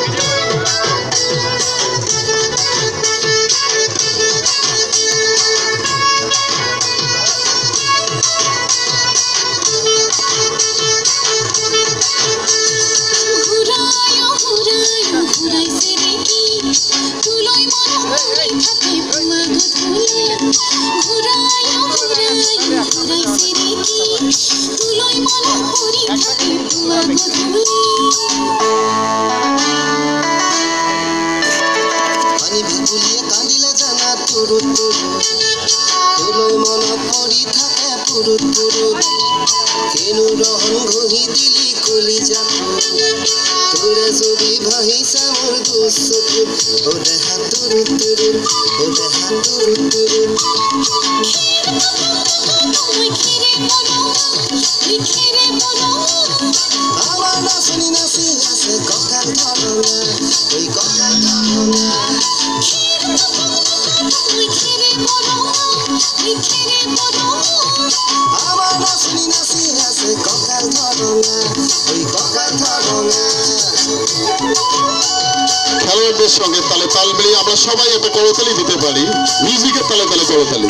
খেলোয়াড়দের সঙ্গে তালে তাল মিলিয়ে আমরা সবাই একটা করতালি দিতে পারি, মিউজিকের তালে তালে করতালি।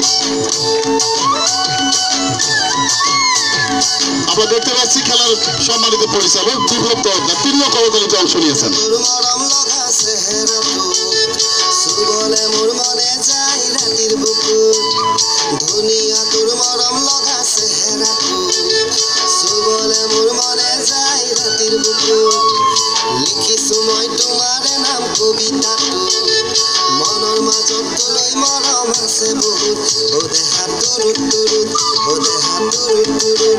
আমরা দেখতে পাচ্ছি খেলার সম্মানিত পরিচালক বিপ্লব তরফদার, তিনিও করতালিতে অংশ নিয়েছেন। লিখিছো মই তোমাৰ নাম কবিতাটো, মনৰ মাজত তোলৈ মৰম আছে বহুত, ও দেহা তুৰুত তুৰুত, ও দেহা তুৰুত তুৰুত।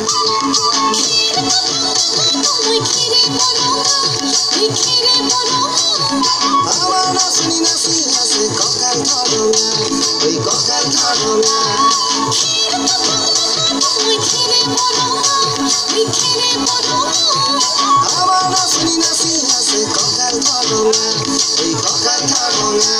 আমার নাচনি নাচি আছে কঁকাল ধরঙা, ওই কঁকাল ধরঙা। আমার নাচনি নাচি আছে কঁকাল ধরঙা, ওই কঁকাল ধরঙা।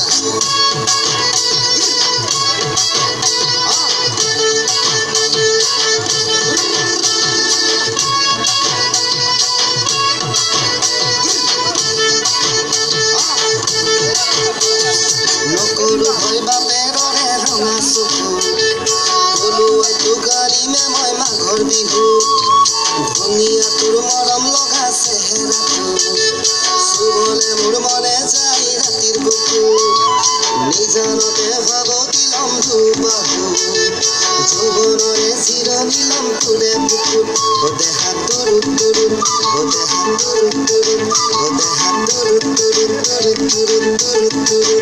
নকৰো ভয় বাপেৰ ৰে ৰঙা চকু, বলুৱাই তো গাড়ীমে মই মাঘৰ বিহু। ধুনীয়া তোৰ মৰম লগা চেহেৰাটো, চুবলে মোৰ মনে যায় ৰাতিৰ বুকু। নিজানতে ভাবতি লম দুবাহু, যৌৱনৰে জিৰণি লম তোৰে বুকুত। ও দেহা তুৰুত তুৰুত, ও দেহা তুৰুত তুৰুত, ও দেহা তুৰুত তুৰুত তুৰুত তুৰুত তুৰুত তুৰুত।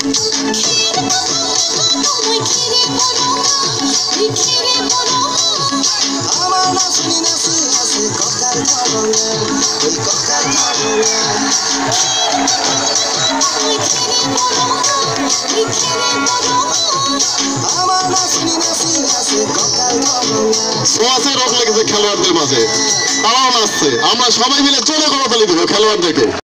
আমার নাচনি নাচি আছে কঁকাল ধরঙা, ওই কঁকাল ধরঙা। আমার নাচনি নাচি আছে কঁকাল ধরঙা। সোয়াসের রোগ লেগেছে খেলোয়াড়দের মাঝে, তারাও নাচছে। আমরা সবাই মিলে জোরে করতালি দেবো খেলোয়াড়দেরকে।